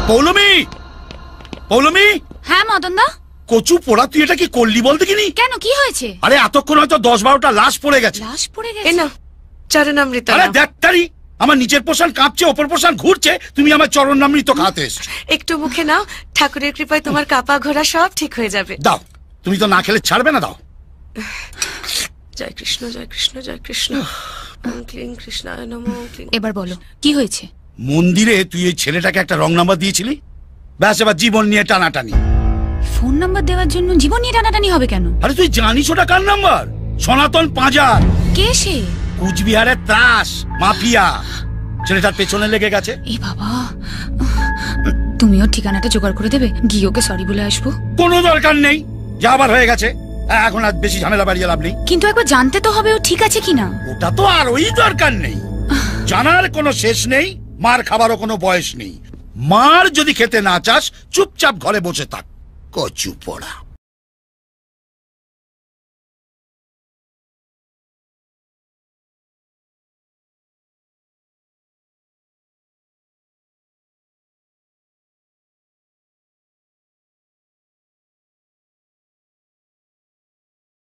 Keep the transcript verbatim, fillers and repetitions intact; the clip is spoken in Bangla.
পৌলমি, পৌলমি। হ্যাঁ মদন দা। কচু পোড়া, তুই এটা কি করলি বল দেখিনি? কেন, কি হয়েছে? আরে এতক্ষণ হয়তো দশ বারোটা লাশ পড়ে গেছে। লাশ পড়ে গেছে? এ না চরণামৃত। আরে দেখ, আমার নিচের পোষণ কাঁপছে, ওপর পোষণ ঘুরছে, তুমি আমার চরণামৃত খাতে এসছো। একটু মুখে নাও, ঠাকুরের কৃপায় তোমার কাপা ঘোরা সব ঠিক হয়ে যাবে। দাও, তুমি তো না খেলে ছাড়বে না, দাও। জয় কৃষ্ণ, জয় কৃষ্ণ, জয় কৃষ্ণ। ওম ক্লিং কৃষ্ণায় নমঃ। ওম ক্লিং। এবার বলো কি হয়েছে? মন্দিরে তুই এই ছেলেটাকে একটা রং নাম্বার দিয়েছিলি, ব্যাস এবার জীবন নিয়ে টানাটানি। ফোন নাম্বার দেওয়ার জন্য জীবন নিয়ে টানাটানি হবে কেন? আরে তুই জানিস ওটা কার নাম্বার? সনাতন পাঁজার। কে সে? কুচবিহারের ত্রাস মাফিয়া। ছেলেটার পেছনে লেগে গেছে। এ বাবা, তুমি ওর ঠিকানাটা জোগাড় করে দেবে, গিয়ে ওকে সরি বলে আসবো। কোনো দরকার নেই, যা আবার হয়ে গেছে, এখন আর বেশি ঝামেলা বাড়িয়ে লাভ নেই। কিন্তু একবার জানতে তো হবে ও ঠিক আছে কিনা। ওটা তো আর ওই দরকার নেই, জানার কোনো শেষ নেই, মার খাবারও কোনো বয়স নেই। মার যদি খেতে না চাস চুপচাপ ঘরে বসে থাক, কচু পোড়া।